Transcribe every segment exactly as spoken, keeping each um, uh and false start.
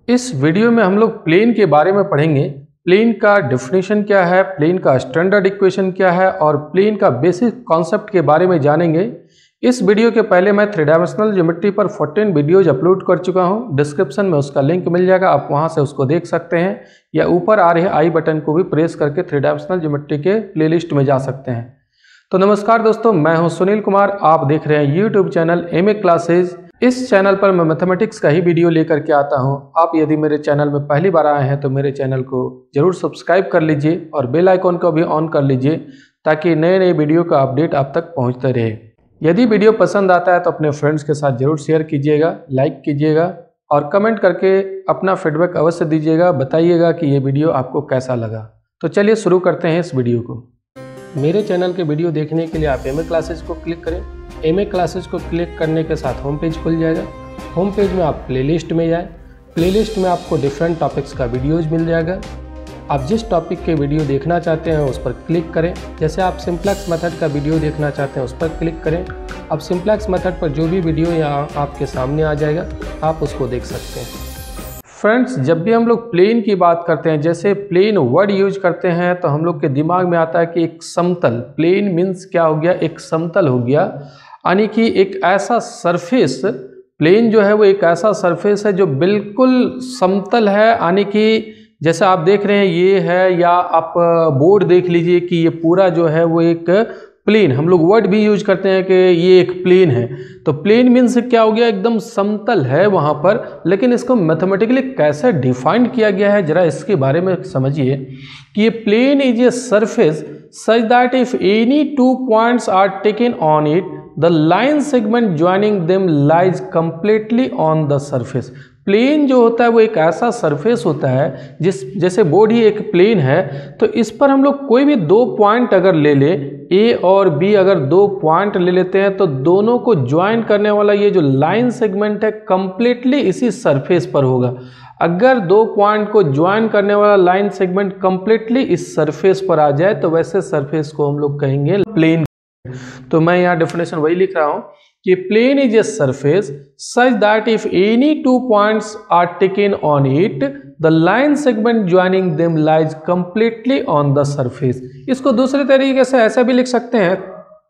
इस वीडियो में हम लोग प्लेन के बारे में पढ़ेंगे। प्लेन का डेफिनेशन क्या है, प्लेन का स्टैंडर्ड इक्वेशन क्या है और प्लेन का बेसिक कॉन्सेप्ट के बारे में जानेंगे। इस वीडियो के पहले मैं थ्री डायमेंशनल ज्योमेट्री पर चौदह वीडियोज अपलोड कर चुका हूं। डिस्क्रिप्शन में उसका लिंक मिल जाएगा, आप वहां से उसको देख सकते हैं या ऊपर आ रहे आई बटन को भी प्रेस करके थ्री डायमेंशनल ज्योमेट्री के प्लेलिस्ट में जा सकते हैं। तो नमस्कार दोस्तों, मैं हूं सुनील कुमार, आप देख रहे हैं YouTube channel M A classes. इस चैनल पर मैं मैथमेटिक्स का ही वीडियो लेकर के आता हूं। आप यदि मेरे चैनल में पहली बार आए हैं तो मेरे चैनल को जरूर सब्सक्राइब कर लीजिए और बेल आइकॉन को भी ऑन कर लीजिए ताकि नए नए वीडियो का अपडेट आप तक पहुंचता रहे। यदि वीडियो पसंद आता है तो अपने फ्रेंड्स के साथ जरूर शेयर कीजिएगा, लाइक कीजिएगा और कमेंट करके अपना फीडबैक अवश्य दीजिएगा, बताइएगा कि ये वीडियो आपको कैसा लगा। तो चलिए शुरू करते हैं इस वीडियो को। मेरे चैनल के वीडियो देखने के लिए आप एम ए क्लासेज को क्लिक करें। एम ए क्लासेज को क्लिक करने के साथ होम पेज खुल जाएगा। होम पेज में आप प्लेलिस्ट में जाएं। प्लेलिस्ट में आपको डिफरेंट टॉपिक्स का वीडियोज मिल जाएगा। आप जिस टॉपिक के वीडियो देखना चाहते हैं उस पर क्लिक करें। जैसे आप सिंप्लेक्स मेथड का वीडियो देखना चाहते हैं उस पर क्लिक करें। अब सिंप्लेक्स मेथड पर जो भी वीडियो यहाँ आपके सामने आ जाएगा आप उसको देख सकते हैं। फ्रेंड्स, जब भी हम लोग प्लेन की बात करते हैं, जैसे प्लेन वर्ड यूज करते हैं तो हम लोग के दिमाग में आता है कि एक समतल, प्लेन मीन्स क्या हो गया, एक समतल हो गया, यानी कि एक ऐसा सरफेस, प्लेन जो है वो एक ऐसा सरफेस है जो बिल्कुल समतल है, यानी कि जैसे आप देख रहे हैं ये है, या आप बोर्ड देख लीजिए कि ये पूरा जो है वो एक प्लेन, हम लोग वर्ड भी यूज करते हैं कि ये एक प्लेन है। तो प्लेन मीन्स क्या हो गया, एकदम समतल है वहाँ पर। लेकिन इसको मैथमेटिकली कैसे डिफाइन किया गया है जरा इसके बारे में समझिए कि ये plane is a surface such that if any two points are taken on it, the line segment joining them lies completely on the surface. Plane जो होता है वो एक ऐसा सरफेस होता है जिस जैसे बोर्ड ही एक प्लेन है, तो इस पर हम लोग कोई भी दो पॉइंट अगर ले ले, ए और बी अगर दो पॉइंट ले लेते हैं तो दोनों को ज्वाइन करने वाला ये जो लाइन सेगमेंट है कंप्लीटली इसी सरफेस पर होगा। अगर दो पॉइंट को ज्वाइन करने वाला लाइन सेगमेंट कंप्लीटली इस सरफेस पर आ जाए तो वैसे सरफेस को हम लोग कहेंगे प्लेन। तो मैं यहाँ डेफिनेशन वही लिख रहा हूँ कि plane is a surface such that if any two points are taken on it the line segment joining them lies completely on the surface. इसको दूसरे तरीके से ऐसा भी लिख सकते हैं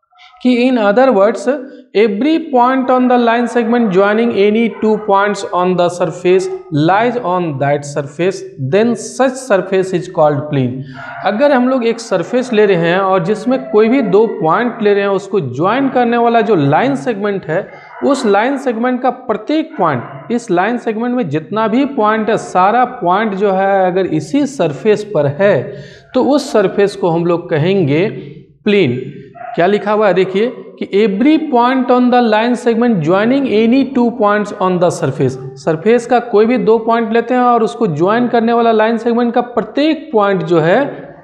कि in other words every point on the line segment joining any two points on the surface lies on that surface, then such surface is called plane. अगर हम लोग एक सरफेस ले रहे हैं और जिसमें कोई भी दो पॉइंट ले रहे हैं, उसको ज्वाइन करने वाला जो लाइन सेगमेंट है, उस लाइन सेगमेंट का प्रत्येक पॉइंट, इस लाइन सेगमेंट में जितना भी पॉइंट है सारा पॉइंट जो है अगर इसी सरफेस पर है तो उस सरफेस को हम लोग कहेंगे प्लेन। क्या लिखा हुआ है देखिए कि every point on the line segment joining any two points on the surface. Surface का कोई भी दो पॉइंट लेते हैं और उसको ज्वाइन करने वाला लाइन सेगमेंट का प्रत्येक पॉइंट जो है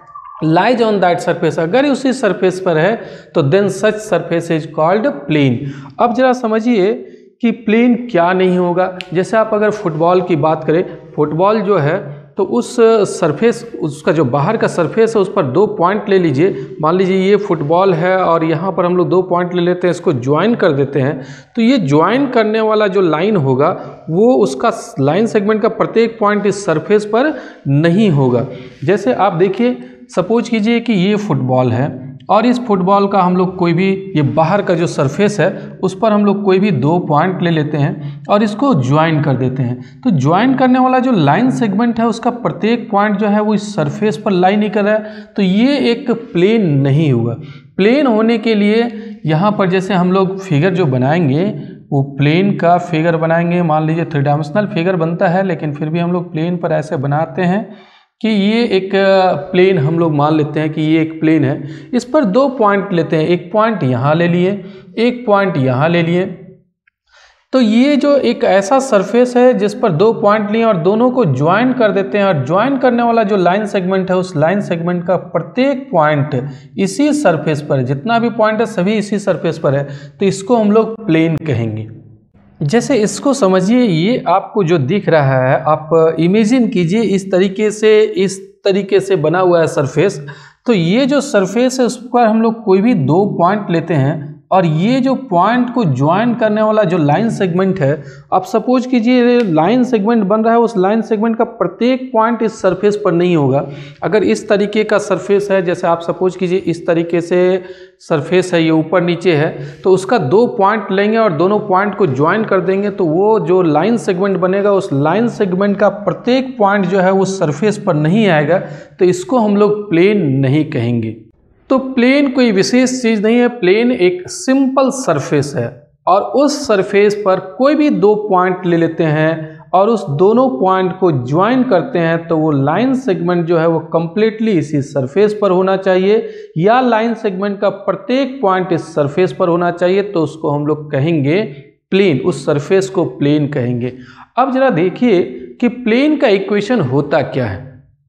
लाइज ऑन दैट सरफेस, अगर उसी सरफेस पर है तो then such surface is called plane. अब जरा समझिए कि प्लेन क्या नहीं होगा। जैसे आप अगर फुटबॉल की बात करें, फुटबॉल जो है तो उस सरफेस, उसका जो बाहर का सरफेस है उस पर दो पॉइंट ले लीजिए। मान लीजिए ये फुटबॉल है और यहाँ पर हम लोग दो पॉइंट ले लेते हैं, इसको ज्वाइन कर देते हैं, तो ये ज्वाइन करने वाला जो लाइन होगा वो उसका लाइन सेगमेंट का प्रत्येक पॉइंट इस सरफेस पर नहीं होगा। जैसे आप देखिए, सपोज कीजिए कि ये फुटबॉल है और इस फुटबॉल का हम लोग कोई भी, ये बाहर का जो सरफेस है उस पर हम लोग कोई भी दो पॉइंट ले लेते हैं और इसको ज्वाइन कर देते हैं। तो ज्वाइन करने वाला जो लाइन सेगमेंट है उसका प्रत्येक पॉइंट जो है वो इस सरफेस पर लाई नहीं कर रहा है, तो ये एक प्लेन नहीं हुआ। प्लेन होने के लिए यहाँ पर जैसे हम लोग फिगर जो बनाएंगे वो प्लेन का फिगर बनाएंगे। मान लीजिए थ्री डायमेंशनल फिगर बनता है, लेकिन फिर भी हम लोग प्लेन पर ऐसे बनाते हैं कि ये एक प्लेन हम लोग मान लेते हैं कि ये एक प्लेन है। इस पर दो पॉइंट लेते हैं, एक पॉइंट यहाँ ले लिए, एक पॉइंट यहाँ ले लिए, तो ये जो एक ऐसा सरफेस है जिस पर दो पॉइंट लिए और दोनों को ज्वाइन कर देते हैं, और ज्वाइन करने वाला जो लाइन सेगमेंट है उस लाइन सेगमेंट का प्रत्येक पॉइंट इसी सरफेस पर है, जितना भी पॉइंट है सभी इसी सरफेस पर है, तो इसको हम लोग प्लेन कहेंगे। जैसे इसको समझिए, ये आपको जो दिख रहा है आप इमेजिन कीजिए इस तरीके से, इस तरीके से बना हुआ है सरफेस। तो ये जो सरफेस है उस पर हम लोग कोई भी दो पॉइंट लेते हैं और ये जो पॉइंट को ज्वाइन करने वाला जो लाइन सेगमेंट है, आप सपोज कीजिए लाइन सेगमेंट बन रहा है, उस लाइन सेगमेंट का प्रत्येक पॉइंट इस सरफेस पर नहीं होगा। अगर इस तरीके का सरफेस है, जैसे आप सपोज कीजिए इस तरीके से सरफेस है, ये ऊपर नीचे है, तो उसका दो पॉइंट लेंगे और दोनों पॉइंट को ज्वाइन कर देंगे, तो वो जो लाइन सेगमेंट बनेगा उस लाइन सेगमेंट का प्रत्येक पॉइंट जो है वो सरफेस पर नहीं आएगा, तो इसको हम लोग प्लेन नहीं कहेंगे। तो प्लेन कोई विशेष चीज़ नहीं है, प्लेन एक सिंपल सरफेस है और उस सरफेस पर कोई भी दो पॉइंट ले लेते हैं और उस दोनों पॉइंट को ज्वाइन करते हैं, तो वो लाइन सेगमेंट जो है वो कम्प्लीटली इसी सरफेस पर होना चाहिए, या लाइन सेगमेंट का प्रत्येक पॉइंट इस सरफेस पर होना चाहिए, तो उसको हम लोग कहेंगे प्लेन, उस सरफेस को प्लेन कहेंगे। अब जरा देखिए कि प्लेन का इक्वेशन होता क्या है।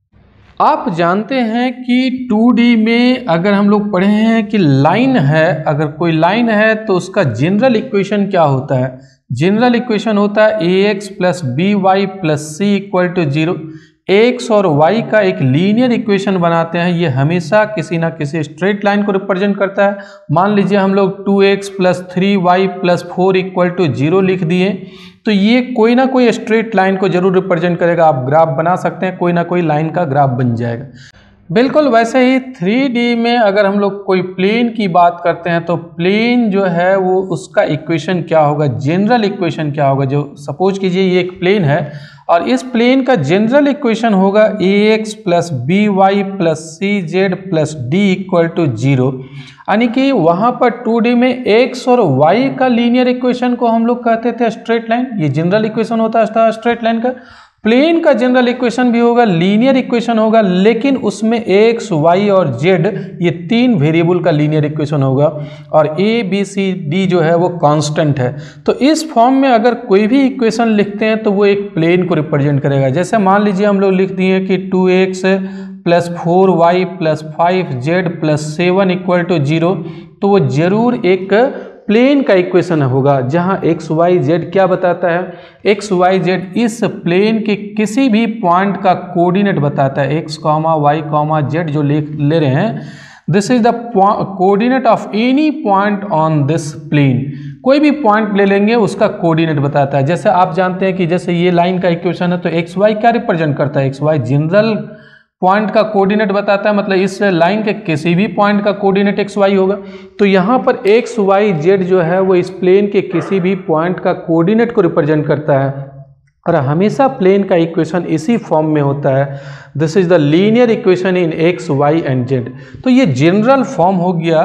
आप जानते हैं कि टू डी में अगर हम लोग पढ़े हैं कि लाइन है, अगर कोई लाइन है तो उसका जनरल इक्वेशन क्या होता है? जनरल इक्वेशन होता है a x plus b y plus c equal to zero. X और वाई का एक लीनियर इक्वेशन बनाते हैं, ये हमेशा किसी ना किसी स्ट्रेट लाइन को रिप्रेजेंट करता है। मान लीजिए हम लोग two x plus three y plus four equal to zero लिख दिए, तो ये कोई ना कोई स्ट्रेट लाइन को जरूर रिप्रेजेंट करेगा। आप ग्राफ बना सकते हैं, कोई ना कोई लाइन का ग्राफ बन जाएगा। बिल्कुल वैसे ही थ्री डी में अगर हम लोग कोई प्लेन की बात करते हैं तो प्लेन जो है वो उसका इक्वेशन क्या होगा, जनरल इक्वेशन क्या होगा। जो सपोज कीजिए ये एक प्लेन है और इस प्लेन का जनरल इक्वेशन होगा a x plus b y plus c z plus d equal to zero, यानी कि वहाँ पर टू डी में एक्स और वाई का लीनियर इक्वेशन को हम लोग कहते थे स्ट्रेट लाइन। ये जनरल इक्वेशन होता है स्ट्रेट लाइन का। प्लेन का जनरल इक्वेशन भी होगा, लीनियर इक्वेशन होगा, लेकिन उसमें एक्स वाई और जेड ये तीन वेरिएबल का लीनियर इक्वेशन होगा और ए बी सी डी जो है वो कांस्टेंट है। तो इस फॉर्म में अगर कोई भी इक्वेशन लिखते हैं तो वो एक प्लेन को रिप्रेजेंट करेगा। जैसे मान लीजिए हम लोग लिख दिए कि two x plus four y plus five z plus seven equal to zero, तो वो जरूर एक प्लेन का इक्वेशन होगा जहां एक्स वाई जेड क्या बताता है, एक्स वाई जेड इस प्लेन के किसी भी पॉइंट का कोऑर्डिनेट बताता है। X comma y comma z जो ले ले रहे हैं, this is the coordinate of any point on this plane. कोई भी पॉइंट ले लेंगे उसका कोऑर्डिनेट बताता है। जैसे आप जानते हैं कि जैसे ये लाइन का इक्वेशन है तो एक्स वाई क्या रिप्रेजेंट करता है, एक्स वाई जनरल पॉइंट का कोऑर्डिनेट बताता है, मतलब इस लाइन के किसी भी पॉइंट का कोऑर्डिनेट एक्स वाई होगा। तो यहाँ पर एक्स वाई जेड जो है वो इस प्लेन के किसी भी पॉइंट का कोऑर्डिनेट को रिप्रेजेंट करता है और हमेशा प्लेन का इक्वेशन इसी फॉर्म में होता है। This is the linear equation in x y and z. तो ये जनरल फॉर्म हो गया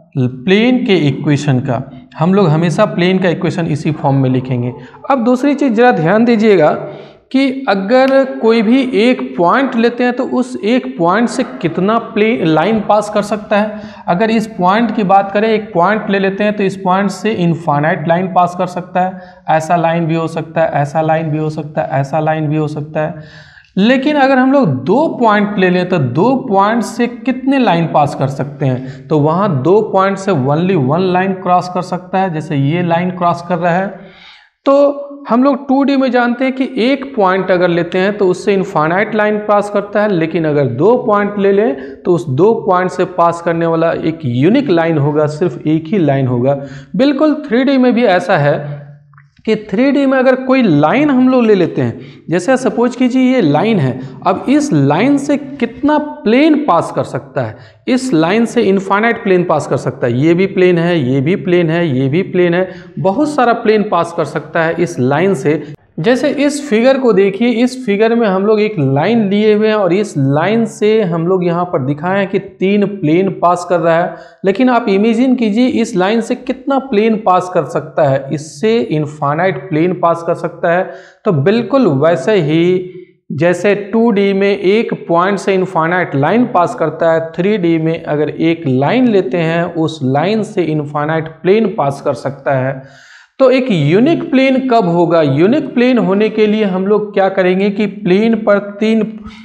प्लेन के इक्वेशन का। हम लोग हमेशा प्लेन का इक्वेशन इसी फॉर्म में लिखेंगे। अब दूसरी चीज़ जरा ध्यान दीजिएगा कि अगर कोई भी एक पॉइंट लेते हैं तो उस एक पॉइंट से कितना प्लेन लाइन पास कर सकता है। अगर इस पॉइंट की बात करें, एक पॉइंट ले लेते हैं तो इस पॉइंट से इनफाइनाइट लाइन पास कर सकता है। ऐसा लाइन भी हो सकता है, ऐसा लाइन भी हो सकता है, ऐसा लाइन भी हो सकता है। लेकिन अगर हम लोग दो पॉइंट ले लें तो दो पॉइंट से कितने लाइन पास कर सकते हैं, तो वहाँ दो पॉइंट से ओनली वन लाइन क्रॉस कर सकता है। जैसे ये लाइन क्रॉस कर रहा है, तो हम लोग टू डी में जानते हैं कि एक पॉइंट अगर लेते हैं तो उससे इनफाइनाइट लाइन पास करता है, लेकिन अगर दो पॉइंट ले लें तो उस दो पॉइंट से पास करने वाला एक यूनिक लाइन होगा, सिर्फ एक ही लाइन होगा। बिल्कुल थ्री डी में भी ऐसा है कि थ्री डी में अगर कोई लाइन हम लोग ले लेते हैं, जैसे सपोज कीजिए ये लाइन है, अब इस लाइन से कितना प्लेन पास कर सकता है, इस लाइन से इनफाइनाइट प्लेन पास कर सकता है। ये भी प्लेन है, ये भी प्लेन है, ये भी प्लेन है, बहुत सारा प्लेन पास कर सकता है इस लाइन से। जैसे इस फिगर को देखिए, इस फिगर में हम लोग एक लाइन लिए हुए हैं और इस लाइन से हम लोग यहाँ पर दिखाए हैं कि तीन प्लेन पास कर रहा है। लेकिन आप इमेजिन कीजिए इस लाइन से कितना प्लेन पास कर सकता है, इससे इनफाइनाइट प्लेन पास कर सकता है। तो बिल्कुल वैसे ही जैसे टू डी में एक पॉइंट से इनफाइनाइट लाइन पास करता है, थ्री डी में अगर एक लाइन लेते हैं उस लाइन से इनफाइनाइट प्लेन पास कर सकता है। तो एक यूनिक प्लेन कब होगा? यूनिक प्लेन होने के लिए हम लोग क्या करेंगे कि प्लेन पर तीन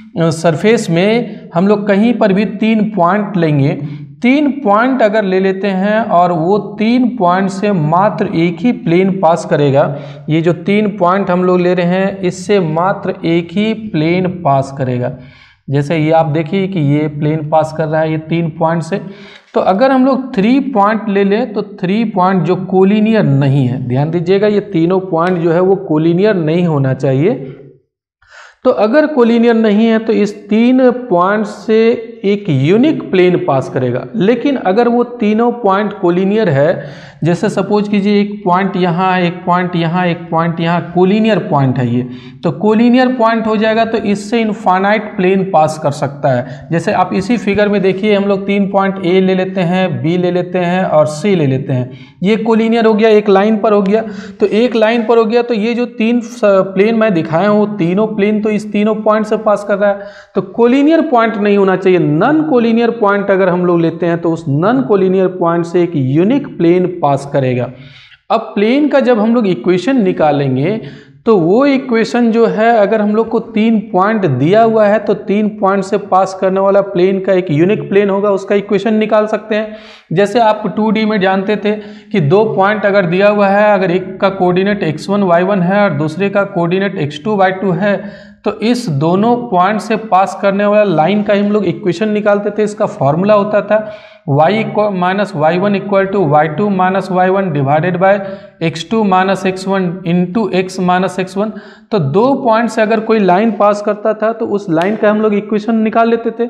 सरफेस में हम लोग कहीं पर भी तीन पॉइंट लेंगे। तीन पॉइंट अगर ले लेते हैं और वो तीन पॉइंट से मात्र एक ही प्लेन पास करेगा, ये जो तीन पॉइंट हम लोग ले रहे हैं इससे मात्र एक ही प्लेन पास करेगा। जैसे ये आप देखिए कि ये प्लेन पास कर रहा है ये तीन पॉइंट से। तो अगर हम लोग थ्री पॉइंट ले लें तो थ्री पॉइंट जो कोलिनियर नहीं है, ध्यान दीजिएगा ये तीनों पॉइंट जो है वो कोलिनियर नहीं होना चाहिए। तो अगर कोलिनियर नहीं है तो इस तीन पॉइंट से एक यूनिक प्लेन पास करेगा। लेकिन अगर वो तीनों पॉइंट कोलिनियर है, जैसे सपोज कीजिए एक पॉइंट यहाँ, एक पॉइंट यहाँ, एक पॉइंट यहाँ, कोलिनियर पॉइंट है ये, तो कोलिनियर पॉइंट हो जाएगा तो इससे इनफाइनाइट प्लेन पास कर सकता है। जैसे आप इसी फिगर में देखिए हम लोग तीन पॉइंट ए ले लेते हैं, बी ले लेते हैं और सी ले लेते हैं। ये कोलिनियर हो गया, एक लाइन पर हो गया। तो एक लाइन पर हो गया तो ये जो तीन प्लेन मैं दिखाया हूँ तीनों प्लेन तो इस तीनों पॉइंट से पास कर रहा है। तो कोलिनियर पॉइंट नहीं होना चाहिए। नन कोलिनियर पॉइंट अगर हम लोग लेते हैं तो उस नन कोलिनियर पॉइंट से एक यूनिक प्लेन पास करेगा। अब प्लेन का जब हम लोग इक्वेशन निकालेंगे तो वो इक्वेशन जो है, अगर हम लोग को तीन पॉइंट दिया हुआ है तो तीन पॉइंट से पास करने वाला प्लेन का एक यूनिक प्लेन होगा, उसका इक्वेशन निकाल सकते हैं। जैसे आप टू डी में जानते थे कि दो पॉइंट अगर दिया हुआ है, अगर एक का coordinate x one y one है और दूसरे का coordinate x two y two है, तो इस दोनों पॉइंट से पास करने वाला लाइन का हम लोग इक्वेशन निकालते थे। इसका फॉर्मूला होता था y equal minus y one equal to y two minus y one divided by x two minus x one into x minus x one. तो दो पॉइंट से अगर कोई लाइन पास करता था तो उस लाइन का हम लोग इक्वेशन निकाल लेते थे।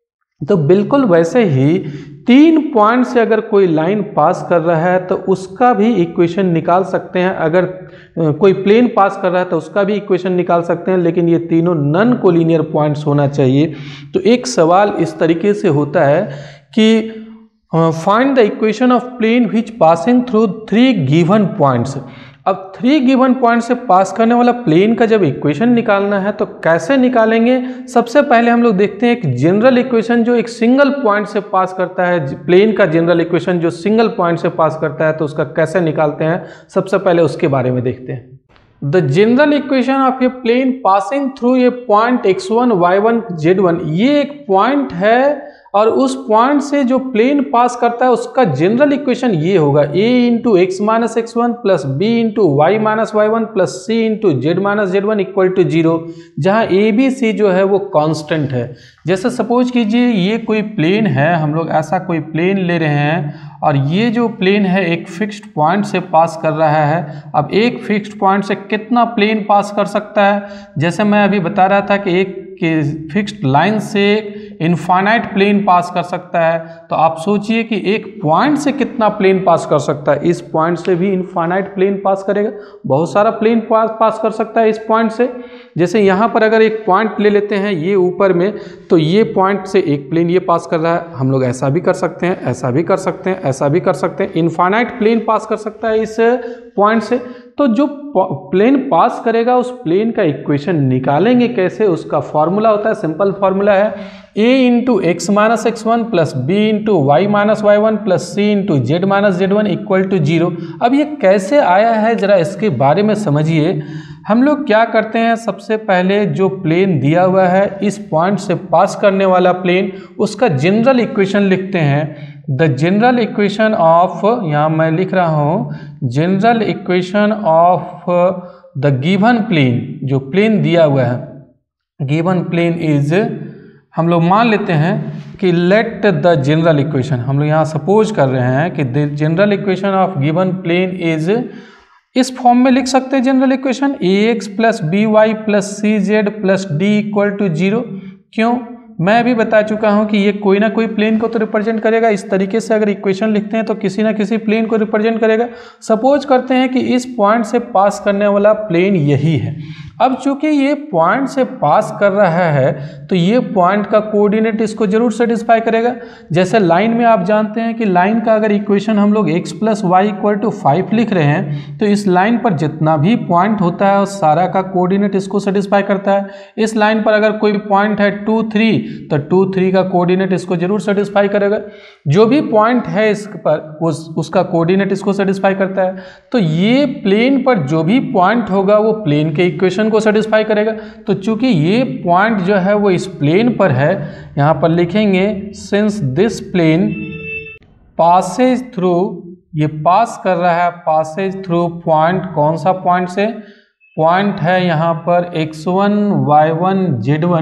तो बिल्कुल वैसे ही तीन पॉइंट से अगर कोई लाइन पास कर रहा है तो उसका भी इक्वेशन निकाल सकते हैं। अगर कोई प्लेन पास कर रहा है तो उसका भी इक्वेशन निकाल सकते हैं, लेकिन ये तीनों नन कोलिनियर पॉइंट्स होना चाहिए। तो एक सवाल इस तरीके से होता है कि find the equation of plane which passing through three given points. अब थ्री गिवन पॉइंट से पास करने वाला प्लेन का जब इक्वेशन निकालना है तो कैसे निकालेंगे। सबसे पहले हम लोग देखते हैं एक जनरल इक्वेशन जो एक सिंगल पॉइंट से पास करता है, प्लेन का जनरल इक्वेशन जो सिंगल पॉइंट से पास करता है तो उसका कैसे निकालते हैं, सबसे पहले उसके बारे में देखते हैं। The general equation of a plane passing through a point x one y one z one, ये एक पॉइंट है और उस पॉइंट से जो प्लेन पास करता है उसका जनरल इक्वेशन ये होगा a into x minus x one plus b into Y minus y one plus c into Z minus z one equal to zero, जहाँ ए बी सी जो है वो कांस्टेंट है। जैसे सपोज कीजिए ये कोई प्लेन है, हम लोग ऐसा कोई प्लेन ले रहे हैं और ये जो प्लेन है एक फिक्स्ड पॉइंट से पास कर रहा है। अब एक फिक्स्ड पॉइंट से कितना प्लेन पास कर सकता है, जैसे मैं अभी बता रहा था कि एक के फिक्स्ड लाइन से इनफाइनाइट प्लेन पास कर सकता है। तो आप सोचिए कि एक पॉइंट से कितना प्लेन पास कर सकता है। इस पॉइंट से भी इनफाइनाइट प्लेन पास करेगा, बहुत सारा प्लेन पास पास कर सकता है इस पॉइंट से। जैसे यहाँ पर अगर एक पॉइंट ले लेते हैं ये ऊपर में, तो ये पॉइंट से एक प्लेन ये पास कर रहा है। हम लोग ऐसा भी कर सकते हैं, ऐसा भी कर सकते हैं, ऐसा भी कर सकते हैं। इनफाइनाइट प्लेन पास कर सकता है इस पॉइंट से। तो जो प्लेन पास करेगा उस प्लेन का इक्वेशन निकालेंगे कैसे, उसका फॉर्मूला होता है, सिंपल फॉर्मूला है a into x minus x one plus b into Y minus y one plus c into Z minus z one equal to zero. अब ये कैसे आया है जरा इसके बारे में समझिए। हम लोग क्या करते हैं, सबसे पहले जो प्लेन दिया हुआ है इस पॉइंट से पास करने वाला प्लेन, उसका जनरल इक्वेशन लिखते हैं। द जनरल इक्वेशन ऑफ, यहाँ मैं लिख रहा हूँ general equation of the given plane, जो प्लेन दिया हुआ है गिवन प्लेन इज, हम लोग मान लेते हैं कि लेट द जनरल इक्वेशन, हम लोग यहाँ सपोज कर रहे हैं कि the general equation of given plane is, इस फॉर्म में लिख सकते हैं general equation a x plus b y plus c z plus d equal to zero. क्यों, मैं अभी बता चुका हूं कि ये कोई ना कोई प्लेन को तो रिप्रेजेंट करेगा। इस तरीके से अगर इक्वेशन लिखते हैं तो किसी ना किसी प्लेन को रिप्रेजेंट करेगा। सपोज करते हैं कि इस पॉइंट से पास करने वाला प्लेन यही है। अब चूंकि ये पॉइंट से पास कर रहा है तो ये पॉइंट का कोऑर्डिनेट इसको जरूर सेटिस्फाई करेगा। जैसे लाइन में आप जानते हैं कि लाइन का अगर इक्वेशन हम लोग x plus y equal to five लिख रहे हैं तो इस लाइन पर जितना भी पॉइंट होता है उस सारा का कोऑर्डिनेट इसको सेटिस्फाई करता है। इस लाइन पर अगर कोई पॉइंट है टू थ्री तो टू थ्री का कोऑर्डिनेट इसको जरूर सेटिस्फाई करेगा। जो भी पॉइंट है इस पर उस उसका कोऑर्डिनेट इसको सेटिस्फाई करता है। तो ये प्लेन पर जो भी पॉइंट होगा वो प्लेन के इक्वेशन को सेटिस्फाई करेगा। तो चूंकि ये पॉइंट जो है वो इस प्लेन पर है, यहां पर लिखेंगे since this plane passes through, ये पास कर रहा है पासेज थ्रू पॉइंट, कौन सा पॉइंट से, पॉइंट है यहां पर x one y one z one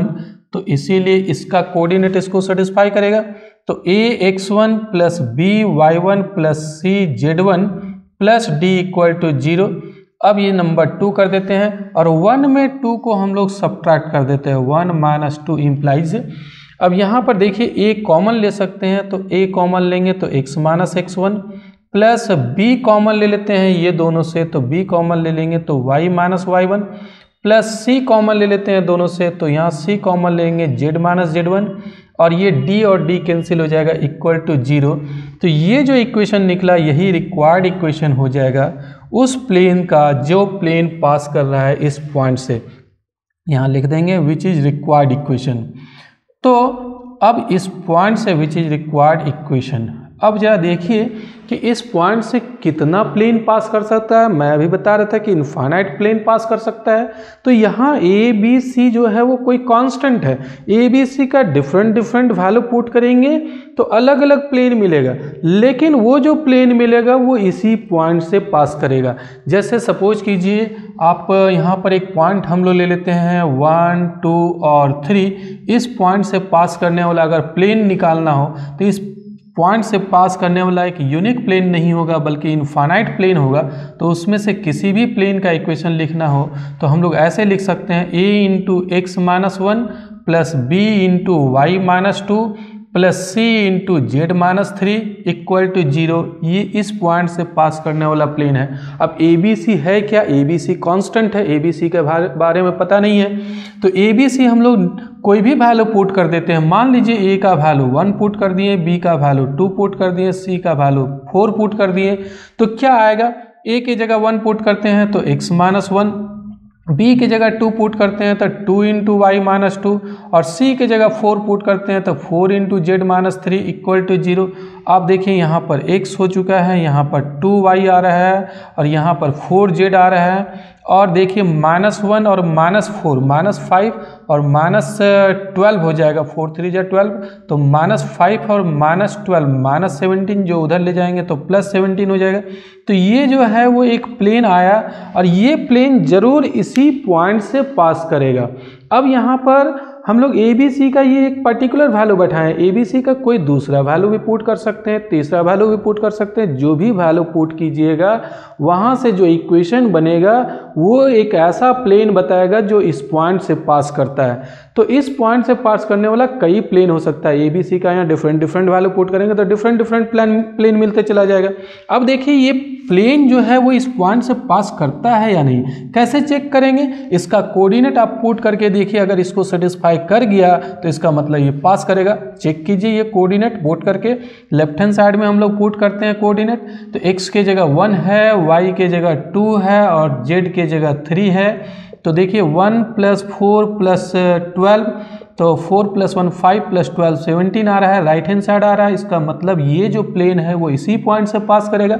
तो इसीलिए इसका कोऑर्डिनेट इसको सेटिस्फाई करेगा। तो a x one plus b y one plus c z one plus d equal to zero. अब ये नंबर टू कर देते हैं और वन में टू को हम लोग सब्ट्रैक्ट कर देते हैं, वन माइनस टू इम्प्लाइज। अब यहाँ पर देखिए ए कॉमन ले सकते हैं, तो ए कॉमन लेंगे तो x minus x one plus b common ले लेते हैं ये दोनों से, तो बी कॉमन ले लेंगे तो y minus y one plus c common ले लेते हैं दोनों से, तो यहाँ सी कॉमन लेंगे जेड माइनस जेड वन और ये d और d कैंसिल हो जाएगा इक्वल टू जीरो। तो ये जो इक्वेशन निकला यही रिक्वायर्ड इक्वेशन हो जाएगा उस प्लेन का जो प्लेन पास कर रहा है इस पॉइंट से। यहाँ लिख देंगे विच इज रिक्वायर्ड इक्वेशन। तो अब इस पॉइंट से विच इज रिक्वायर्ड इक्वेशन, अब जरा देखिए कि इस पॉइंट से कितना प्लेन पास कर सकता है। मैं अभी बता रहा था कि इनफाइनाइट प्लेन पास कर सकता है। तो यहाँ ए बी सी जो है वो कोई कांस्टेंट है, ए बी सी का डिफरेंट डिफरेंट वैल्यू पुट करेंगे तो अलग अलग प्लेन मिलेगा, लेकिन वो जो प्लेन मिलेगा वो इसी पॉइंट से पास करेगा। जैसे सपोज कीजिए आप यहाँ पर एक पॉइंट हम लोग ले लेते हैं वन टू और थ्री, इस पॉइंट से पास करने वाला अगर प्लेन निकालना हो तो इस पॉइंट से पास करने वाला एक यूनिक प्लेन नहीं होगा बल्कि इनफाइनाइट प्लेन होगा। तो उसमें से किसी भी प्लेन का इक्वेशन लिखना हो तो हम लोग ऐसे लिख सकते हैं a into x minus one plus b into Y minus two plus c into Z minus three equal to zero. ये इस पॉइंट से पास करने वाला प्लेन है। अब ए बी सी है क्या, ए बी सी कॉन्स्टेंट है, ए बी सी के बारे में पता नहीं है, तो ए बी सी हम लोग कोई भी वैल्यू पुट कर देते हैं। मान लीजिए ए का वैल्यू वन पुट कर दिए, बी का वैल्यू टू पुट कर दिए, सी का वैल्यू फोर पुट कर दिए, तो क्या आएगा, ए की जगह वन पुट करते हैं तो एक्स माइनस वन, बी की जगह टू पुट करते हैं तो two into Y minus two और सी की जगह फोर पुट करते हैं तो four into Z minus three equal to zero. आप देखिए यहाँ पर x हो चुका है, यहाँ पर टू वाई आ रहा है और यहाँ पर फोर जेड आ रहा है। और देखिए माइनस वन और माइनस फोर माइनस फाइव और माइनस ट्वेल्व हो जाएगा, फोर थ्री जा ट्वेल्व, तो माइनस फाइव और माइनस ट्वेल्व माइनस सेवनटीन, जो उधर ले जाएंगे तो प्लस सेवनटीन हो जाएगा। तो ये जो है वो एक प्लेन आया और ये प्लेन जरूर इसी पॉइंट से पास करेगा। अब यहाँ पर हम लोग ए बी सी का ये एक पर्टिकुलर वैल्यू बैठाएं, ए बी सी का कोई दूसरा वैल्यू भी पुट कर सकते हैं, तीसरा वैल्यू भी पुट कर सकते हैं, जो भी वैल्यू पुट कीजिएगा वहाँ से जो इक्वेशन बनेगा वो एक ऐसा प्लेन बताएगा जो इस पॉइंट से पास करता है। तो इस पॉइंट से पास करने वाला कई प्लेन हो सकता है, ए बी सी का यहाँ डिफरेंट डिफरेंट वैल्यू पुट करेंगे तो डिफरेंट डिफरेंट प्लेन प्लेन मिलते चला जाएगा। अब देखिए ये प्लेन जो है वो इस पॉइंट से पास करता है या नहीं, कैसे चेक करेंगे, इसका कोऑर्डिनेट आप पुट करके देखिए, अगर इसको सेटिस्फाई कर गया तो इसका मतलब ये पास करेगा। चेक कीजिए ये कोऑर्डिनेट पुट करके, लेफ्ट हैंड साइड में हम लोग पुट करते हैं कोऑर्डिनेट, तो x के जगह वन है, y के जगह टू है और z के जगह थ्री है। तो देखिए one plus four plus twelve, तो four plus one five plus twelve seventeen आ रहा है, राइट हैंड साइड आ रहा है। इसका मतलब ये जो प्लेन है वो इसी पॉइंट से पास करेगा।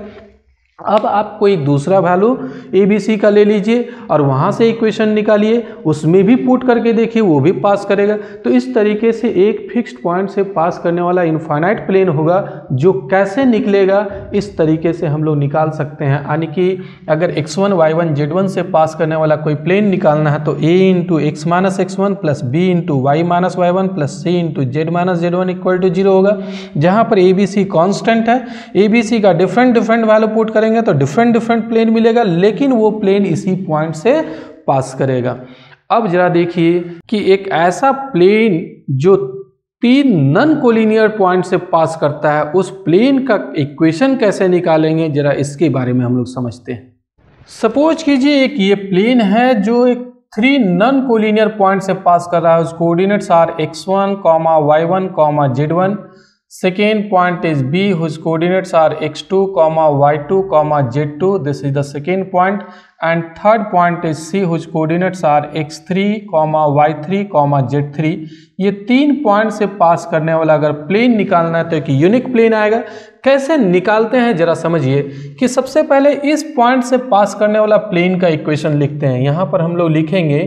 अब आप कोई दूसरा वैल्यू ए बी सी का ले लीजिए और वहाँ से इक्वेशन निकालिए, उसमें भी पुट करके देखिए वो भी पास करेगा। तो इस तरीके से एक फिक्स्ड पॉइंट से पास करने वाला इनफाइनाइट प्लेन होगा, जो कैसे निकलेगा इस तरीके से हम लोग निकाल सकते हैं। यानी कि अगर x one y one z one से पास करने वाला कोई प्लेन निकालना है तो a into x minus x one plus b into Y minus y one plus c into Z minus z one equal to zero होगा। जहाँ पर ए बी सी कॉन्स्टेंट है, ए बी सी का different different value put करेंगे तो different different plane मिलेगा, लेकिन वो प्लेन इसी पॉइंट से पास करेगा। अब जरा देखिए कि एक ऐसा प्लेन जो तीन नॉन कोलिनियर पॉइंट से पास करता है, उस प्लेन का इक्वेशन कैसे निकालेंगे, जरा इसके बारे में हम लोग समझते हैं। सपोज कीजिए एक ये प्लेन है जो एक थ्री नॉन कोलिनियर पॉइंट से पास कर रहा है। उस coordinates are x one, y one, z one. Second point is B, whose coordinates are x two, y two, z two. This is the second point. And third point is C, whose coordinates are x three, y three, z three. ये तीन point से पास करने वाला अगर plane निकालना है तो एक यूनिक प्लेन आएगा। कैसे निकालते हैं जरा समझिए कि सबसे पहले इस पॉइंट से पास करने वाला प्लेन का इक्वेशन लिखते हैं। यहाँ पर हम लोग लिखेंगे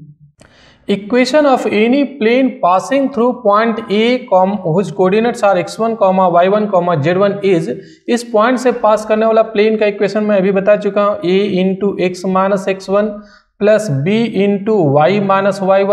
equation of any plane passing through point A come whose coordinates are x one, y one, z one is. इस पॉइंट से पास करने वाला प्लेन का इक्वेशन मैं अभी बता चुका हूँ, a into x minus x one plus b into Y minus y one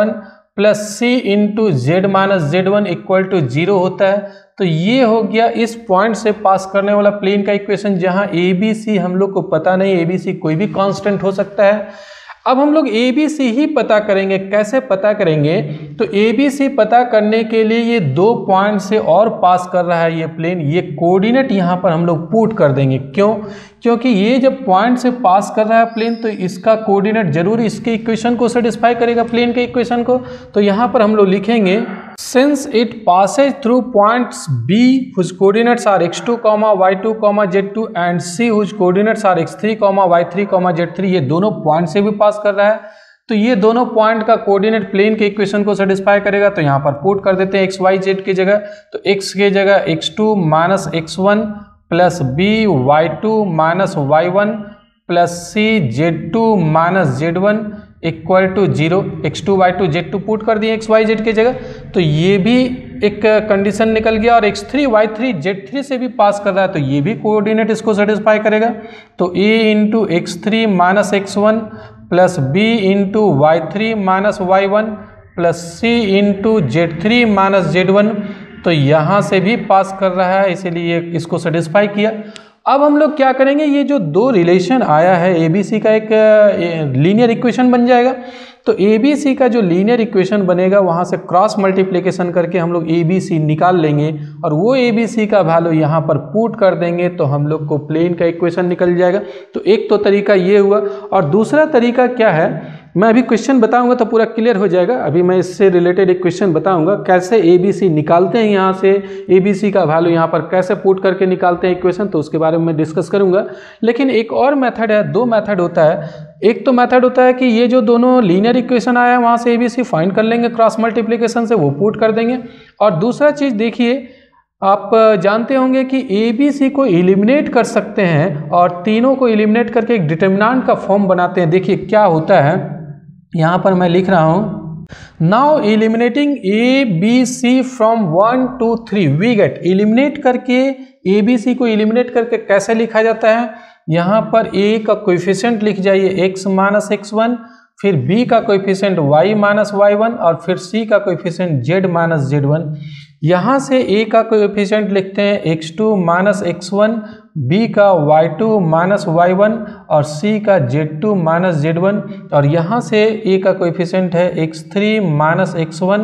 plus c into Z minus z one equal to zero होता है। तो ये हो गया इस पॉइंट से पास करने वाला प्लेन का इक्वेशन, जहां ए बी सी हम लोग को पता नहीं, ए बी सी कोई भी कांस्टेंट हो सकता है। अब हम लोग ए बी सी ही पता करेंगे। कैसे पता करेंगे? तो ए बी सी पता करने के लिए ये दो पॉइंट से और पास कर रहा है ये प्लेन, ये कोऑर्डिनेट यहाँ पर हम लोग पुट कर देंगे। क्यों? क्योंकि ये जब पॉइंट से पास कर रहा है प्लेन, तो इसका कोऑर्डिनेट जरूर इसके इक्वेशन को सेटिस्फाई करेगा, प्लेन के इक्वेशन को। तो यहाँ पर हम लोग लिखेंगे since it passes through points B whose coordinates are x two, y two, z two and C whose coordinates are x three, y three, z three, ये दोनों पॉइंट से भी पास कर रहा है, तो ये दोनों पॉइंट का कोऑर्डिनेट प्लेन के इक्वेशन को सेटिस्फाई करेगा। तो यहाँ पर पुट कर देते हैं एक्स वाई जेड की जगह, तो x के जगह x two minus x one plus b y two minus y one plus c z two minus z one equal to zero. X two y two z two put कर दिए x y Z की जगह, तो ये भी एक condition निकल गया। और x three y three z three से भी पास कर रहा है, तो ये भी कोऑर्डिनेट इसको सेटिस्फाई करेगा। तो a into x three minus x one plus b into y three minus y one plus c into z three minus z one, तो यहाँ से भी पास कर रहा है, इसीलिए इसको सेटिस्फाई किया। अब हम लोग क्या करेंगे, ये जो दो रिलेशन आया है ए बी सी का एक लीनियर इक्वेशन बन जाएगा। तो ए बी सी का जो लीनियर इक्वेशन बनेगा, वहाँ से क्रॉस मल्टीप्लिकेशन करके हम लोग ए बी सी निकाल लेंगे और वो ए बी सी का वैल्यू यहाँ पर पुट कर देंगे, तो हम लोग को प्लेन का इक्वेशन निकल जाएगा। तो एक तो तरीका ये हुआ, और दूसरा तरीका क्या है, मैं अभी क्वेश्चन बताऊंगा तो पूरा क्लियर हो जाएगा। अभी मैं इससे रिलेटेड एक क्वेश्चन बताऊंगा कैसे ए बी सी निकालते हैं, यहाँ से ए बी सी का वैल्यू यहाँ पर कैसे पुट करके निकालते हैं इक्वेशन, तो उसके बारे में मैं डिस्कस करूंगा। लेकिन एक और मेथड है, दो मेथड होता है। एक तो मेथड होता है कि ये जो दोनों लीनियर इक्वेशन आया है वहाँ से ए बी सी फाइंड कर लेंगे क्रॉस मल्टीप्लिकेशन से, वो पुट कर देंगे। और दूसरा चीज़ देखिए, आप जानते होंगे कि ए बी सी को एलिमिनेट कर सकते हैं और तीनों को एलिमिनेट करके एक डिटर्मिनेंट का फॉर्म बनाते हैं। देखिए क्या होता है, यहाँ पर मैं लिख रहा हूँ, now eliminating a B c from one two three we get. Eliminate करके ए बी सी को एलिमिनेट करके कैसे लिखा जाता है, यहाँ पर ए का कोएफिशिएंट लिख जाइए x माइनस एक्स वन, फिर b का coefficient y minus y one और फिर c का coefficient z minus z one. यहाँ से a का कोएफिशिएंट लिखते हैं x two minus x one, b का y two minus y one और c का z two minus z one. और यहाँ से a का कोएफिशिएंट है x three minus x one,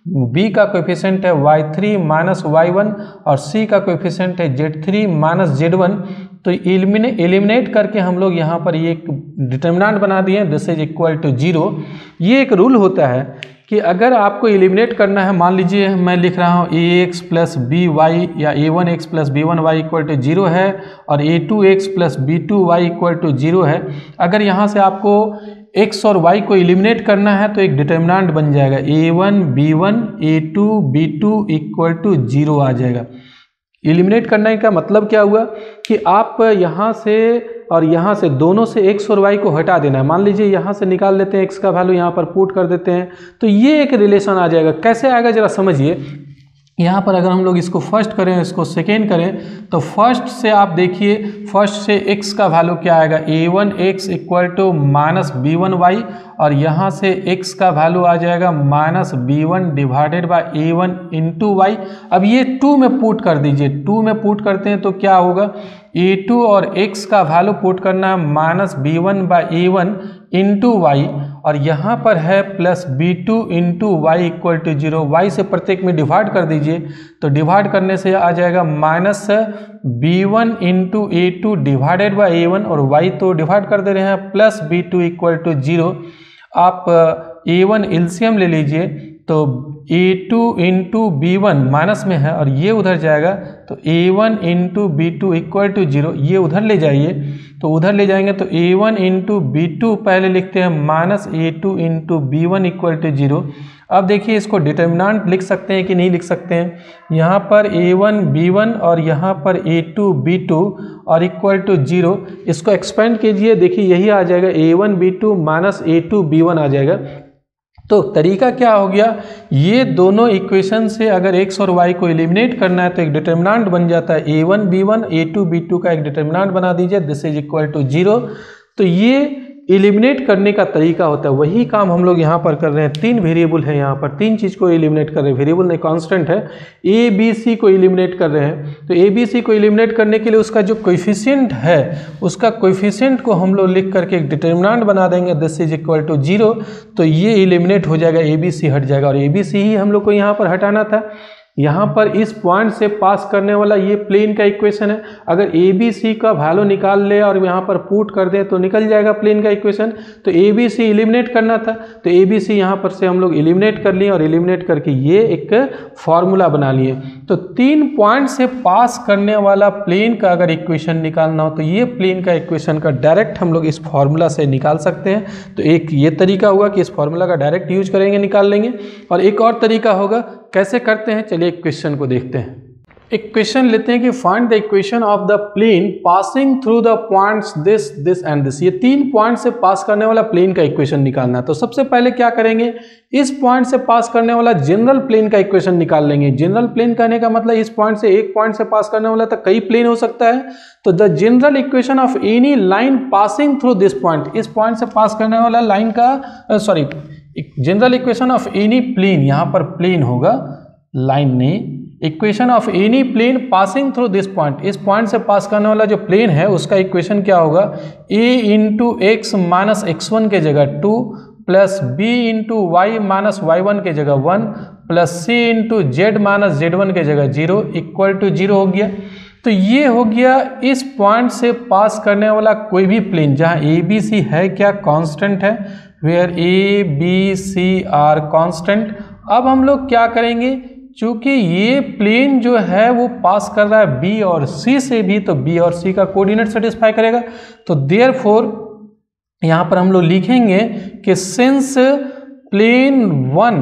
b का कोएफिशिएंट है y three minus y one और c का कोएफिशिएंट है z three minus z one. तो एलिमिनेट एलिमिनेट करके हम लोग यहाँ पर ये एक डिटर्मिनेंट बना दिए, this is equal to zero. ये एक रूल होता है कि अगर आपको एलिमिनेट करना है, मान लीजिए मैं लिख रहा हूँ a x plus b y या a one x plus b one y equal to zero है और a two x plus b two y equal to zero है। अगर यहाँ से आपको x और y को एलिमिनेट करना है तो एक डिटर्मिनेंट बन जाएगा a one b one a two b two equal to zero आ जाएगा। एलिमिनेट करने का मतलब क्या हुआ कि आप यहाँ से और यहाँ से दोनों से x और y को हटा देना है। मान लीजिए यहाँ से निकाल लेते हैं x का वैल्यू, यहाँ पर पुट कर देते हैं, तो ये एक रिलेशन आ जाएगा। कैसे आएगा जरा समझिए। यहाँ पर अगर हम लोग इसको फर्स्ट करें, इसको सेकेंड करें, तो फर्स्ट से आप देखिए, फर्स्ट से x का वैल्यू क्या आएगा, a one x equal to minus b one y और यहाँ से x का वैल्यू आ जाएगा minus b one divided by a one into y. अब ये टू में पुट कर दीजिए, टू में पुट करते हैं तो क्या होगा, ए टू और x का वैल्यू पुट करना है minus b one by a one into y और यहाँ पर है plus b two into y equal to zero. Y से प्रत्येक में डिवाइड कर दीजिए, तो डिवाइड करने से आ जाएगा minus b one into a two divided by a one और वाई तो डिवाइड कर दे रहे हैं plus b two equal to zero. आप ए वन एलसीएम ले लीजिए, तो a two into b one minus में है और ये उधर जाएगा, तो a one into b two equal to zero, ये उधर ले जाइए, तो उधर ले जाएंगे तो a one into b to पहले लिखते हैं minus a two into b one equal to zero. अब देखिए इसको डिटर्मिनेंट लिख सकते हैं कि नहीं लिख सकते हैं, यहाँ पर ए वन बी वन और यहाँ पर ए टू बी टू और इक्वल टू जीरो। इसको एक्सपेंड कीजिए, देखिए यही आ जाएगा a one b two minus a two b one आ जाएगा। तो तरीका क्या हो गया, ये दोनों इक्वेशन से अगर x और y को एलिमिनेट करना है तो एक डिटर्मिनेंट बन जाता है a one b one, a two b two का एक डिटर्मिनेंट बना दीजिए, this is equal to zero. तो ये एलिमिनेट करने का तरीका होता है, वही काम हम लोग यहाँ पर कर रहे हैं। तीन वेरिएबल है यहाँ पर, तीन चीज़ को एलिमिनेट कर रहे हैं, वेरिएबल नहीं कांस्टेंट है, ए बी सी को एलिमिनेट कर रहे हैं। तो ए बी सी को एलिमिनेट करने के लिए उसका जो कोएफिशिएंट है, उसका कोएफिशिएंट को हम लोग लिख करके एक डिटर्मिनेंट बना देंगे, this is equal to zero. तो ये एलिमिनेट हो जाएगा, ए बी सी हट जाएगा, और ए बी सी ही हम लोग को यहाँ पर हटाना था। यहाँ पर इस पॉइंट से पास करने वाला ये प्लेन का इक्वेशन है। अगर ए बी सी का वैल्यू निकाल ले और यहाँ पर पुट कर दे तो निकल जाएगा प्लेन का इक्वेशन। तो ए बी सी एलिमिनेट करना था, तो ए बी सी यहाँ पर से हम लोग एलिमिनेट कर लिए, और एलिमिनेट करके ये एक फॉर्मूला बना लिए। तो तीन पॉइंट से पास करने वाला प्लेन का अगर इक्वेशन निकालना हो तो ये प्लेन का इक्वेशन का डायरेक्ट हम लोग इस फॉर्मूला से निकाल सकते हैं। तो एक ये तरीका होगा कि इस फॉर्मूला का डायरेक्ट यूज करेंगे, निकाल लेंगे। और एक और तरीका होगा, कैसे करते हैं, चलिए एक क्वेश्चन को देखते हैं। एक क्वेश्चन लेते हैं कि find the equation of the plane passing through the points this this and this. ये तीन पॉइंट से पास करने वाला प्लेन का इक्वेशन निकालना है। तो सबसे पहले क्या करेंगे, इस पॉइंट से पास करने वाला जनरल प्लेन का इक्वेशन निकाल लेंगे। जनरल प्लेन कहने का मतलब इस पॉइंट से एक पॉइंट से पास करने वाला तो कई प्लेन हो सकता है। तो the general equation of any line passing through this point, इस पॉइंट से पास करने वाला लाइन का sorry general equation of any plane, यहाँ पर प्लेन होगा, लाइन नहीं, equation of any plane passing through this point, इस पॉइंट से पास करने वाला जो प्लेन है उसका इक्वेशन क्या होगा, a into x minus x one के जगह two, plus b into Y minus y one के जगह one, plus c into Z minus z one के जगह जीरो, इक्वल टू जीरो हो गया। तो ये हो गया इस पॉइंट से पास करने वाला कोई भी प्लेन जहाँ ए बी सी है क्या, कांस्टेंट है, where a B c are constant. अब हम लोग क्या करेंगे, चूंकि ये प्लेन जो है वो पास कर रहा है बी और सी से भी, तो बी और सी का कोऑर्डिनेट सेटिस्फाई करेगा। तो देयरफॉर यहाँ पर हम लोग लिखेंगे कि since plane one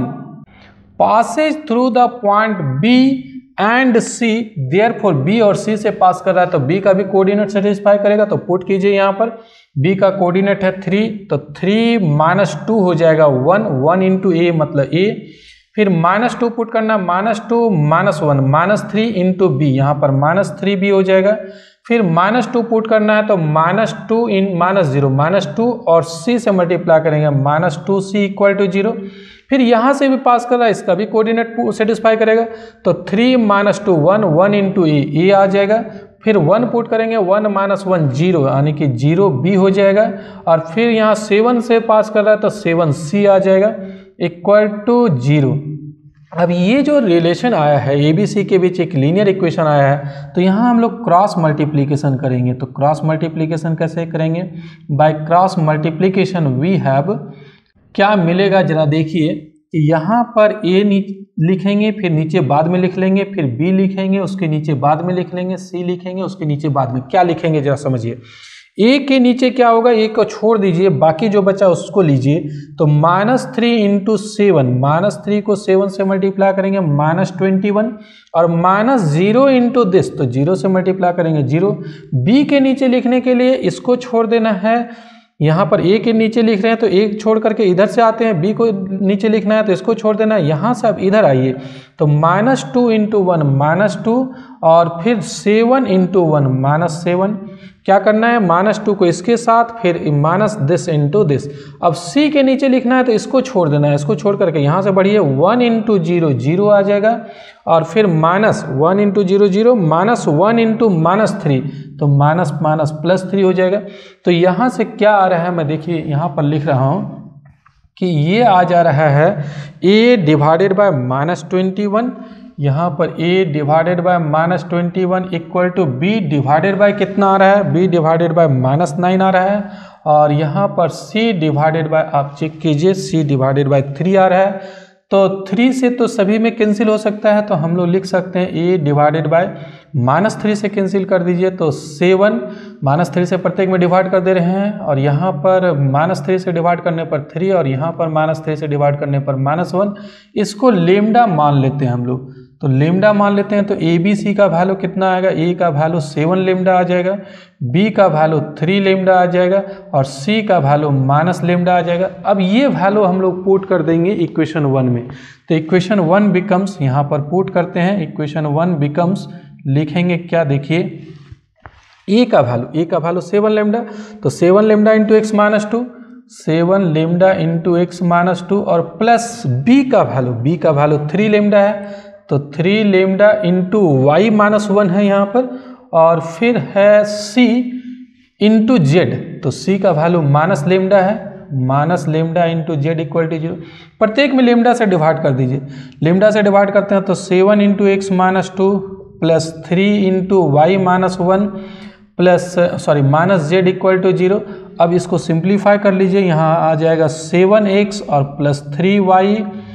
passes through the point b and c, therefore b और सी से पास कर रहा है तो बी का भी कोऑर्डिनेट सेटिस्फाई करेगा। तो पुट कीजिए, यहाँ पर बी का कोऑर्डिनेट है थ्री, तो थ्री माइनस टू हो जाएगा वन, वन इंटू ए मतलब ए, फिर माइनस टू पुट करना, minus two minus one, minus three into b, यहाँ पर माइनस थ्री बी हो जाएगा। फिर माइनस टू पुट करना है तो minus two in minus zero, minus two और सी से मल्टीप्लाई करेंगे, minus two c equal to zero. फिर यहाँ से भी पास कर रहा है, इसका भी कोऑर्डिनेट सेटिस्फाई करेगा। तो three minus two one, one into a, a आ जाएगा। फिर वन पुट करेंगे, वन माइनस वन जीरो, यानी कि जीरो बी हो जाएगा। और फिर यहाँ सेवन से पास कर रहा है तो सेवन सी आ जाएगा, इक्वल टू जीरो। अब ये जो रिलेशन आया है ए बी सी के बीच, एक लीनियर इक्वेशन आया है, तो यहाँ हम लोग क्रॉस मल्टीप्लिकेशन करेंगे। तो क्रॉस मल्टीप्लिकेशन कैसे करेंगे, by cross multiplication we have, क्या मिलेगा जरा देखिए कि यहाँ पर ए लिखेंगे, फिर नीचे बाद में लिख लेंगे, फिर बी लिखेंगे, उसके नीचे बाद में लिख लेंगे, सी लिखेंगे, उसके नीचे बाद में क्या लिखेंगे जरा समझिए। ए के नीचे क्या होगा, ए को छोड़ दीजिए, बाकी जो बचा उसको लीजिए। तो minus three into seven, minus three को सेवन से मल्टीप्लाई करेंगे, माइनस ट्वेंटी वन, और माइनस जीरो इंटू दिस, तो जीरो से मल्टीप्लाई करेंगे जीरो। बी के नीचे लिखने के लिए इसको छोड़ देना है, यहाँ पर ए के नीचे लिख रहे हैं तो एक छोड़ करके इधर से आते हैं, बी को नीचे लिखना है तो इसको छोड़ देना है, यहाँ से आप इधर आइए। तो minus two into one minus two, और फिर seven into one minus seven. क्या करना है, माइनस टू को इसके साथ, फिर माइनस दिस इंटू दिस। अब सी के नीचे लिखना है तो इसको छोड़ देना है, इसको छोड़ करके यहाँ से बढ़िए, वन इंटू जीरो जीरो आ जाएगा, और फिर minus one into zero zero, minus one into minus three, तो माइनस माइनस प्लस थ्री हो जाएगा। तो यहाँ से क्या आ रहा है, मैं देखिए यहाँ पर लिख रहा हूँ कि ये आ जा रहा है a divided by minus twenty one, यहाँ पर a divided by minus twenty one equal to b divided by कितना आ रहा है, b divided by minus nine आ रहा है, और यहाँ पर c डिवाइडेड बाय, आप चेक कीजिए, c डिवाइडेड बाय थ्री आ रहा है। तो थ्री से तो सभी में कैंसिल हो सकता है, तो हम लोग लिख सकते हैं a divided by minus three से कैंसिल कर दीजिए, तो सेवन, माइनस थ्री से प्रत्येक में डिवाइड कर दे रहे हैं, और यहाँ पर माइनस थ्री से डिवाइड करने पर थ्री, और यहाँ पर माइनस थ्री से डिवाइड करने पर माइनस वन। इसको लेमडा मान लेते हैं हम लोग, तो लेमडा मान लेते हैं। तो ए बी सी का वैल्यू कितना आएगा, ए का वैल्यू सेवन लेमडा आ जाएगा, बी का वैल्यू थ्री लेमडा आ जाएगा, और सी का वैल्यू माइनस लेमडा आ जाएगा। अब ये वैल्यू हम लोग पुट कर देंगे इक्वेशन वन में। तो इक्वेशन वन बिकम्स, यहाँ पर पुट करते हैं, इक्वेशन वन बिकम्स, लिखेंगे क्या देखिए, ए का वैल्यू, ए का वैल्यू सेवन लेमडा, तो seven lambda into x minus two, seven lambda into x minus two, और प्लस बी का वैल्यू, बी का वैल्यू थ्री लेमडा है, तो three lambda into Y minus one है यहाँ पर, और फिर है सी इंटू जेड, तो सी का वैल्यू माइनस लेमडा है, minus lambda into Z equal to zero. प्रत्येक में लेमडा से डिवाइड कर दीजिए, लेमडा से डिवाइड करते हैं तो seven into x minus two plus three into Y minus one plus sorry minus z equal to zero. अब इसको सिंप्लीफाई कर लीजिए, यहाँ आ जाएगा सेवन एक्स और plus three y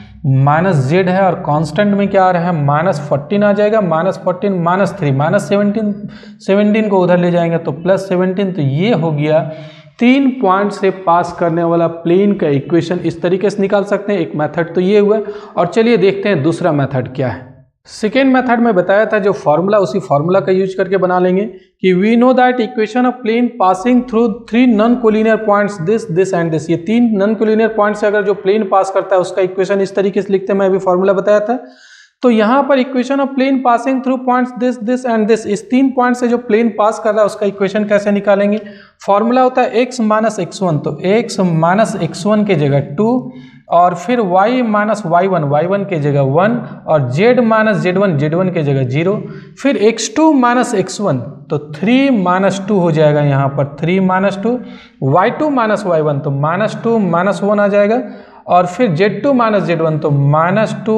minus z है, और कांस्टेंट में क्या आ रहा है माइनस फोर्टीन आ जाएगा, minus fourteen minus three minus seventeen, seventeen को उधर ले जाएंगे तो प्लस सेवनटीन। तो ये हो गया तीन पॉइंट से पास करने वाला प्लेन का इक्वेशन। इस तरीके से निकाल सकते हैं। एक मेथड तो ये हुआ, और चलिए देखते हैं दूसरा मेथड क्या है। सेकेंड मेथड में बताया था जो फॉर्मूला, उसी फॉर्मूला का यूज करके बना लेंगे कि we know that equation of plane passing through three non collinear points this this and this. ये तीन नॉन कोलिनियर पॉइंट से अगर जो प्लेन पास करता है उसका इक्वेशन इस तरीके से लिखते हैं, मैं अभी फॉर्मूला बताया था। तो यहाँ पर equation of plane passing through points this this and this, इस तीन पॉइंट से जो प्लेन पास कर रहा है उसका इक्वेशन कैसे निकालेंगे। फॉर्मूला होता है एक्स माइनस एक्स वन, तो एक्स माइनस एक्स वन के जगह टू, और फिर y minus y one, y one के जगह वन, और z minus z one, z one के जगह जीरो, फिर x two minus x one, तो थ्री माइनस टू हो जाएगा यहाँ पर, three minus two, y two minus y one, तो माइनस टू माइनस वन आ जाएगा, और फिर z two minus z one, तो माइनस टू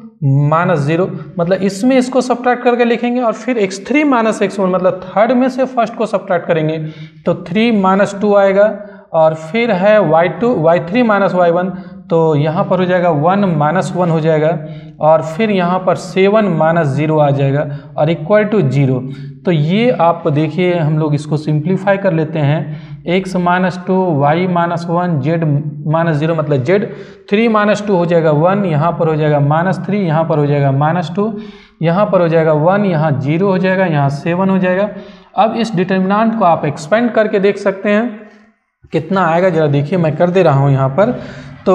माइनस जीरो, मतलब इसमें इसको सब्ट्रैक्ट करके लिखेंगे, और फिर x three minus x one, मतलब थर्ड में से फर्स्ट को सब्ट्रैक्ट करेंगे तो थ्री माइनस टू आएगा, और फिर है y two y three minus y one, तो यहाँ पर हो जाएगा वन माइनस वन हो जाएगा, और फिर यहाँ पर सेवन माइनस जीरो आ जाएगा, और इक्वल टू जीरो। तो ये आप देखिए, हम लोग इसको सिंप्लीफाई कर लेते हैं, x minus two, y minus one, z minus zero, मतलब जेड थ्री माइनस टू हो जाएगा वन, यहाँ पर हो जाएगा माइनस थ्री, यहाँ पर हो जाएगा माइनस टू, यहाँ पर हो जाएगा वन, यहाँ जीरो हो जाएगा, यहाँ सेवन हो जाएगा। अब इस डिटर्मिनेंट को आप एक्सपेंड करके देख सकते हैं कितना आएगा, जरा देखिए, मैं कर दे रहा हूँ यहाँ पर। तो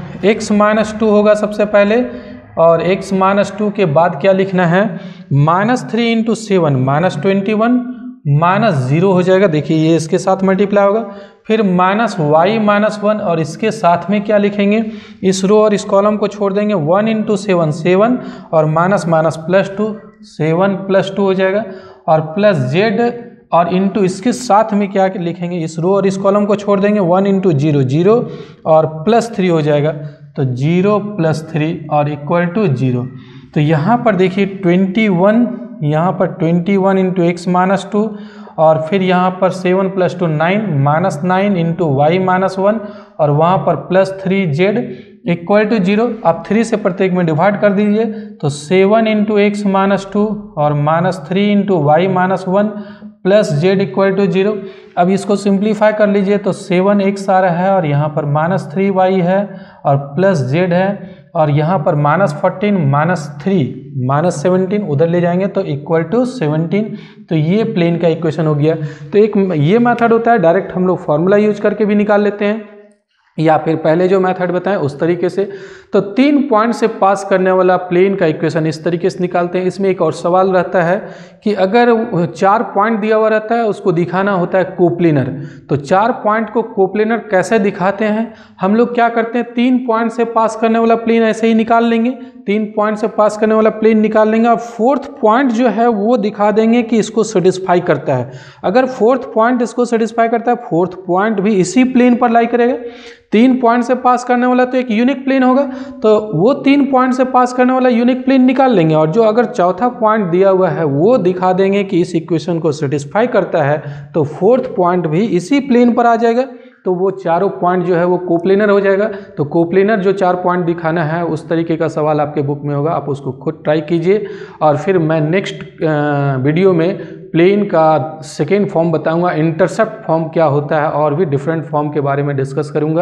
x माइनस टू होगा सबसे पहले, और x माइनस टू के बाद क्या लिखना है, minus three into seven minus twenty one, minus zero हो जाएगा, देखिए ये इसके साथ मल्टीप्लाई होगा, फिर माइनस वाई माइनस वन, और इसके साथ में क्या लिखेंगे, इस रो और इस कॉलम को छोड़ देंगे, वन इंटू सेवन सेवन, और minus minus plus two, seven plus two हो जाएगा, और प्लस जेड, और इंटू इसके साथ में क्या लिखेंगे, इस रो और इस कॉलम को छोड़ देंगे, वन इंटू जीरो जीरो, और प्लस थ्री हो जाएगा, तो जीरो प्लस थ्री और इक्वल टू जीरो। तो यहाँ पर देखिए ट्वेंटी वन, यहाँ पर twenty one into x minus two, और फिर यहाँ पर seven plus two nine, minus nine into Y minus one, और वहाँ पर plus three z equal to zero. आप थ्री से प्रत्येक में डिवाइड कर दीजिए, तो seven into x minus two और minus three into Y minus one plus z equal to zero. अब इसको सिंप्लीफाई कर लीजिए, तो सेवन एक्स आ रहा है, और यहाँ पर माइनस थ्री वाई है, और प्लस जेड है, और यहाँ पर minus fourteen minus three minus seventeen, उधर ले जाएंगे तो इक्वल टू सेवनटीन। तो ये प्लेन का इक्वेशन हो गया। तो एक ये मेथड होता है, डायरेक्ट हम लोग फॉर्मूला यूज करके भी निकाल लेते हैं, या फिर पहले जो मेथड बताएं उस तरीके से। तो तीन पॉइंट से पास करने वाला प्लेन का इक्वेशन इस तरीके से निकालते हैं। इसमें एक और सवाल रहता है कि अगर चार पॉइंट दिया हुआ रहता है, उसको दिखाना होता है कोप्लेनर। तो चार पॉइंट को कोप्लेनर कैसे दिखाते हैं, हम लोग क्या करते हैं, तीन पॉइंट से पास करने वाला प्लेन ऐसे ही निकाल लेंगे, तीन पॉइंट से पास करने वाला प्लेन निकाल लेंगे, और फोर्थ पॉइंट जो है वो दिखा देंगे कि इसको सेटिस्फाई करता है। अगर फोर्थ पॉइंट इसको सेटिस्फाई करता है, फोर्थ पॉइंट भी इसी प्लेन पर लाई करेगा। तीन पॉइंट से पास करने वाला तो एक यूनिक प्लेन होगा, तो वो तीन पॉइंट से पास करने वाला यूनिक प्लेन निकाल लेंगे, और जो अगर चौथा पॉइंट दिया हुआ है वो दिखा देंगे कि इस इक्वेशन को सेटिस्फाई करता है, तो फोर्थ पॉइंट भी इसी प्लेन पर आ जाएगा। तो वो चारों पॉइंट जो है वो कोप्लेनर हो जाएगा। तो कोप्लेनर जो चार पॉइंट दिखाना है उस तरीके का सवाल आपके बुक में होगा, आप उसको खुद ट्राई कीजिए। और फिर मैं नेक्स्ट वीडियो में प्लेन का सेकेंड फॉर्म बताऊंगा, इंटरसेप्ट फॉर्म क्या होता है, और भी डिफरेंट फॉर्म के बारे में डिस्कस करूंगा।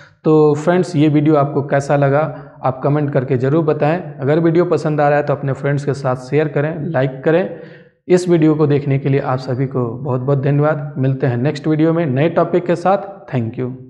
तो फ्रेंड्स, ये वीडियो आपको कैसा लगा आप कमेंट करके ज़रूर बताएं। अगर वीडियो पसंद आ रहा है तो अपने फ्रेंड्स के साथ शेयर करें, लाइक करें। इस वीडियो को देखने के लिए आप सभी को बहुत बहुत धन्यवाद। मिलते हैं नेक्स्ट वीडियो में नए टॉपिक के साथ। Thank you.